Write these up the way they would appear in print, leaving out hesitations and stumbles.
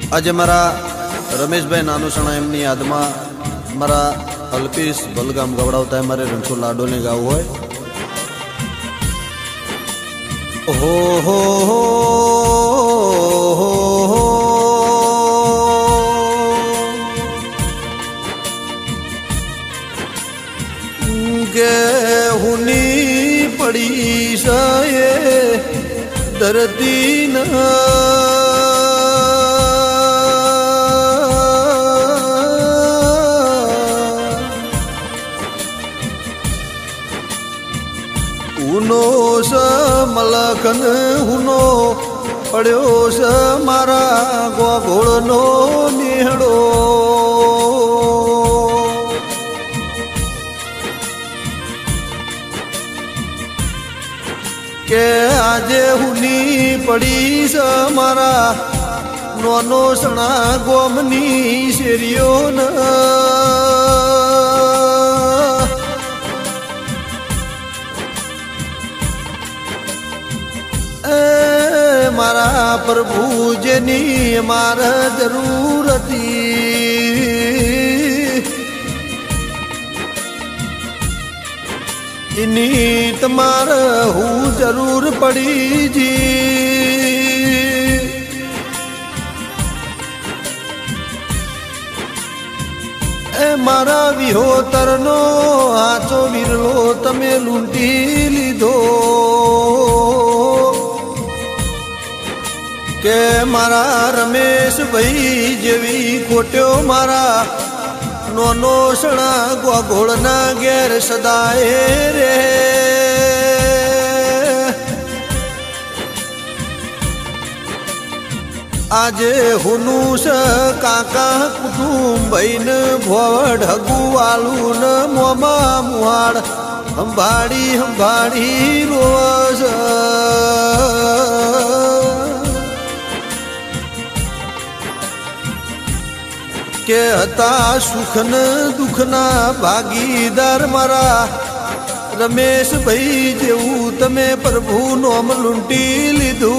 आज मारा रमेश भाई नानुसणा एमनी याद में मारा अल्पेश बलगाम गवड़ावता है मारे रणछोड़ लाडोले गाव होय। हो हो हो गेहुनी पड़ी साये धरती न हुनो स मलखन हुनो पड़ो स मारा गोघोड़नो निहड़ो के आजे हुनी पड़ी स मारा नोनो सणा गोमनी शेरियो न मारा प्रभु जेनी मारा जरूरती इनी तमार हूँ जरूर पड़ी जी। ए मारा विहोतरनो आचो विरलो तमे लूंटी लीधो के मारा रमेश भाई जेवी खोट्यो मारा नोनो सणा गोघोड़ना घेर सदाए रे। आज हुनूस काका कुटुंब बहन भोवड हगु वालू न मोमा मुहाड़ हंभाड़ी रोज के हता सुखन दुखना भागीदार मारा रमेश भाई जेवू तमे प्रभु नोम लूंटी लीधु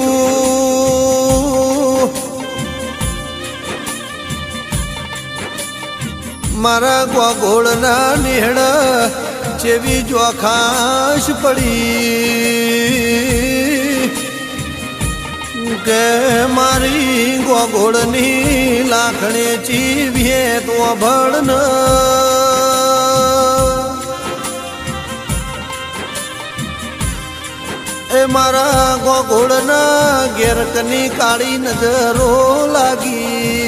मारा गोघोड़ना निहड़ चेवी जोखाश पड़ी के मारी गोघोड़नी लाखणे चीविये तो भड़न ए मारा गोघोड़ना घेरकनी काली नजरो लागी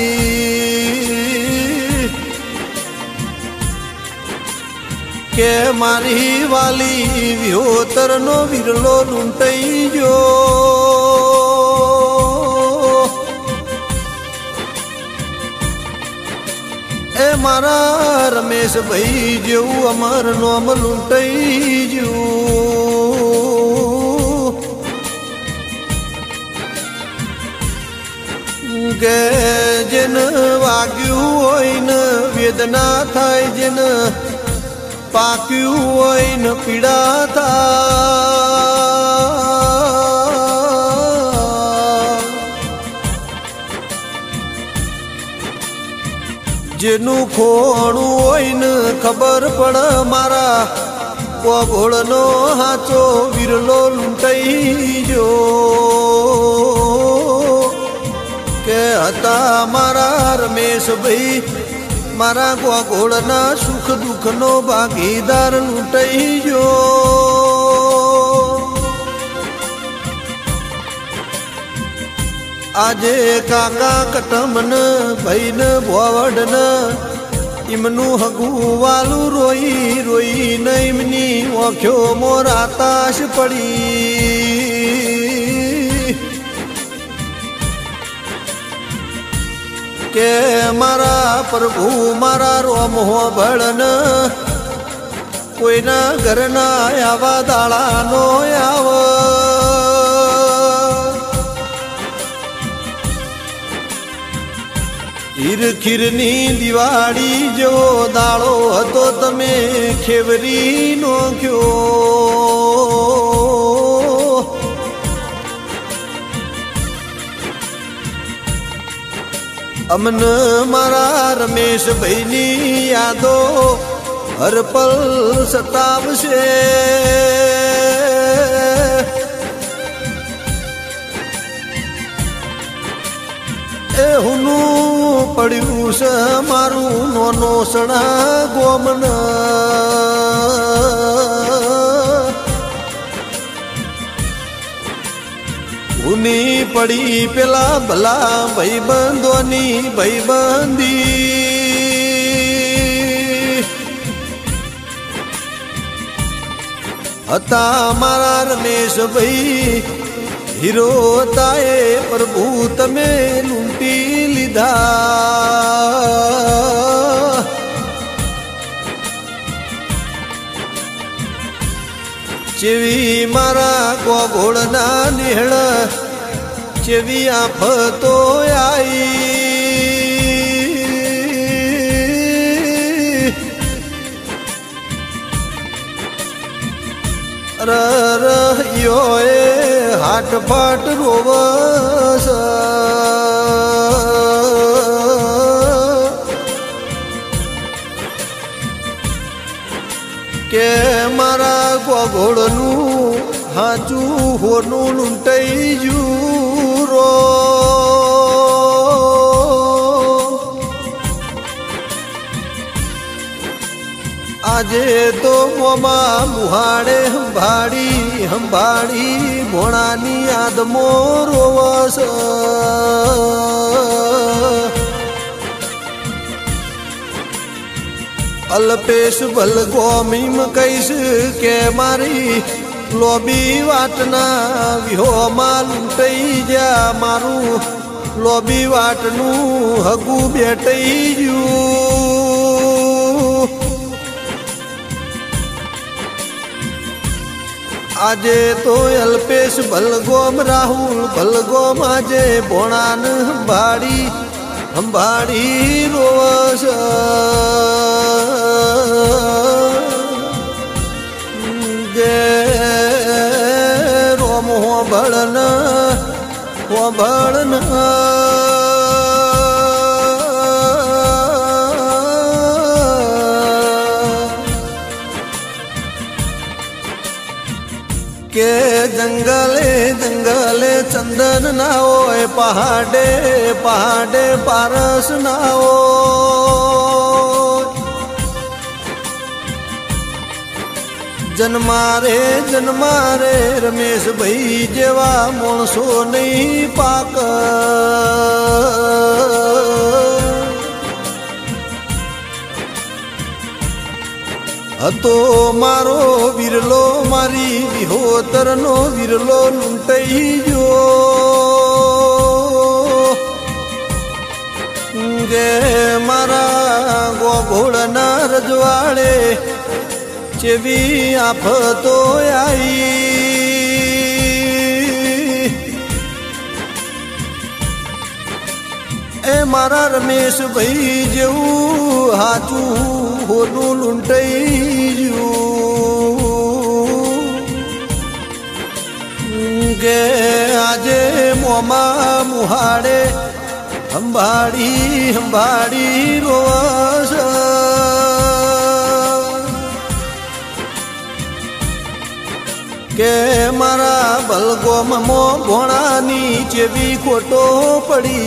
के मारी वाली विहोतरनो विरलो लूंटई जो ए मारा रमेश भाई जेऊ अमर नोम लूंटई जो गे जिन वाग्यू होइन वेदना थाय जिन पाक्यू होइन पीड़ा था जेनु खोणु होइन खबर पड़ मारा गोघोड़नो हाचो विरलो लूंटई जो के हता मारा रमेश भाई मारा गोघोड़ना सुख दुख नो भागीदार लूंटई जो आजे काका कटमन भईन भोवडन इमनु हगु वालू रोई रोई न इमनी ओख्यो मोर आताश पड़ी के मारा प्रभु मारा रोम हो भड़न कोई ना घर ना आवा दाड़ा नो आव खीरनी दिवाड़ी जो दाड़ो हतो तमे खेवरी नो क्यों अमन मारा रमेश भाईनी यादो हर पल सतावशे। ए हुनु पड्यु छ मारू नोनो सणा गोमन। हुनी पड़ी पेला भला भाईबंधोनी भाईबंदी। हता मारा रमेश भाई हीरो ताए प्रभु तमे लूंटी लीधा। चेवी मारा गोगोड़ना निहड़ चेवी आफतो आई। यो हाट फाट रोवस के मारा गोगोड़नु हाचू होनु लूंटाई जूरो। आजे तो मोमा मुहाड़े हंभाड़ी भोणानी आदमो रोवस। अल्पेश भल गोमीम कैस के मारी लोबी वाटना विहो लूंटाई जा मारू लोबी वाटनु हगू बेटई जू। आजे तो अल्पेश भलगोम राहुल भलगोम आजे बोणान हंभाड़ी रोवस। जे रोम हो भड़न के जंगले जंगले चंदन ना होए पहाड़े पहाड़े पारस ना हो। जन्मारे रमेश भाई जेवा मोणसो नहीं पाक। हतो मारो विरलो मारी विहोतरनो विरलो लूंटाई जो। गे मारा गोघोड़ना रजवाड़े चेवी आफतो आई। ए मारा रमेश भाई जेऊ हाचू होनु लूंटाई जू। गे आजे मोमा मुहाड़े हंभाड़ी रोवस। के मारा बलगोम मो भोणानी चेवी खोटो पड़ी।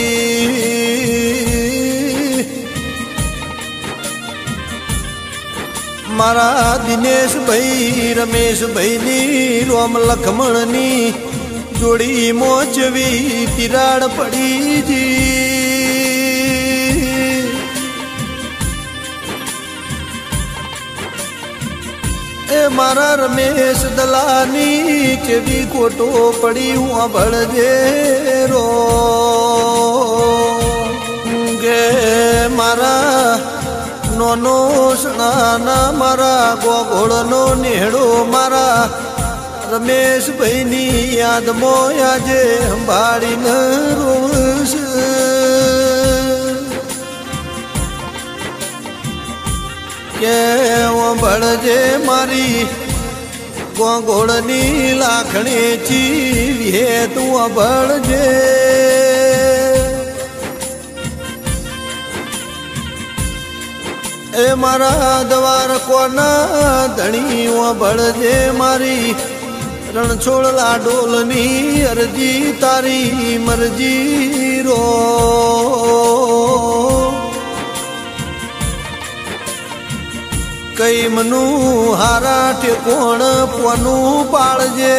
मारा दिनेश भाई रमेश भाई नी रोम लक्ष्मण नी जोड़ी मोचवी तिराड़ पड़ी जी। ए मारा रमेश दलानी चेवी कोटो पड़ी हुआ भड़जे रो। गे मारा नोनो सणाना मारा गोघोड़नो नेहड़ो मारा रमेश भाईनी याद मोयाजे हंभाड़ी न रोवस। के वो भड़जे मारी गोघोड़नी लाखणी ची हे तू भड़जे। मारा द्वार कोना धणी वो बड़जे मारी रणछोड़ला डोलनी अर्जी तारी मर्जी रो कई मनु हारा ठेकोण पोनू पाळजे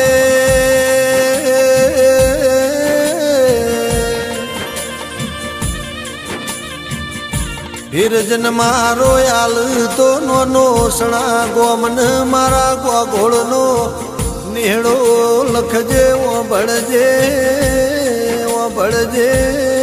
हिरजन मारो याल तो नो सणा गोमन मारा गोघोड़नो नेड़ो लखजे वो बड़जे